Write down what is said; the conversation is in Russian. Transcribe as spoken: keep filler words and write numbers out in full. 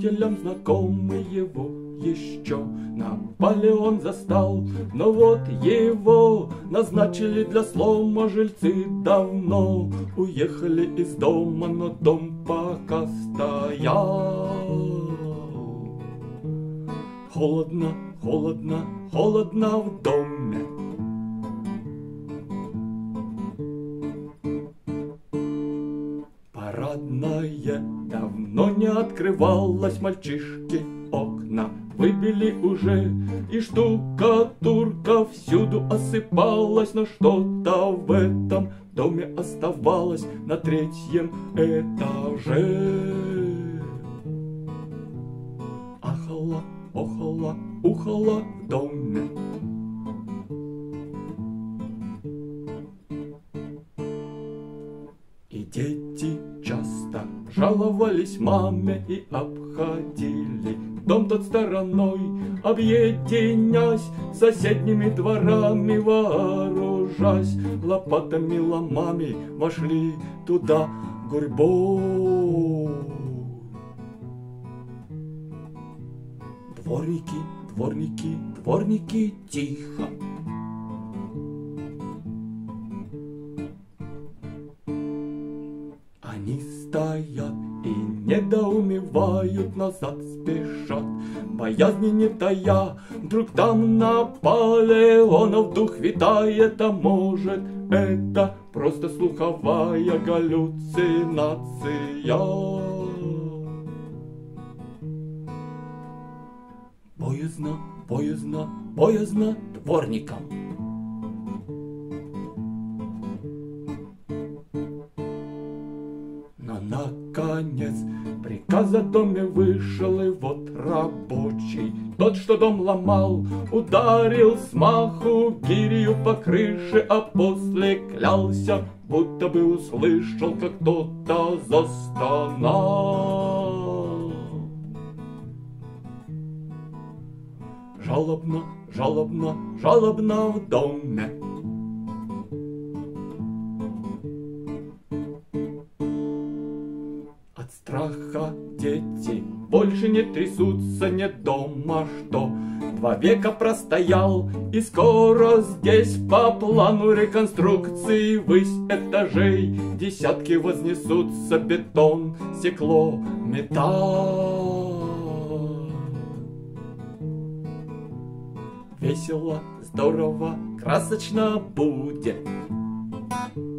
учителем знакомый его еще на бале он застал. Но вот его назначили для слома жильцы давно. Уехали из дома, но дом пока стоял. Холодно, холодно, холодно в доме. Парадное давно не открывалось, мальчишки окна выбили уже, и штукатурка всюду осыпалась, но что-то в этом доме оставалось на третьем этаже. Ахала, охала, ухала в доме. И дети часто жаловались маме и обходили дом тот стороной, объединясь соседними дворами, вооружась лопатами, ломами, вошли туда гурьбой. Дворники, дворники, дворники, тихо. Они стоят и недоумевают, назад спешат, боязни не тая. Вдруг там Наполеонов дух витает, а может это просто слуховая галлюцинация. Боязно, боязно, боязно дворникам. Но наконец приказ о доме вышел, и вот рабочий, тот, что дом ломал, ударил смаху гирью по крыше, а после клялся, будто бы услышал, как кто-то застонал. Жалобно, жалобно, жалобно в доме. От страха дети больше не трясутся, нет дома, что два века простоял, и скоро здесь по плану реконструкции высь этажей десятки вознесутся, бетон, стекло, металл. Весело, здорово, красочно будет.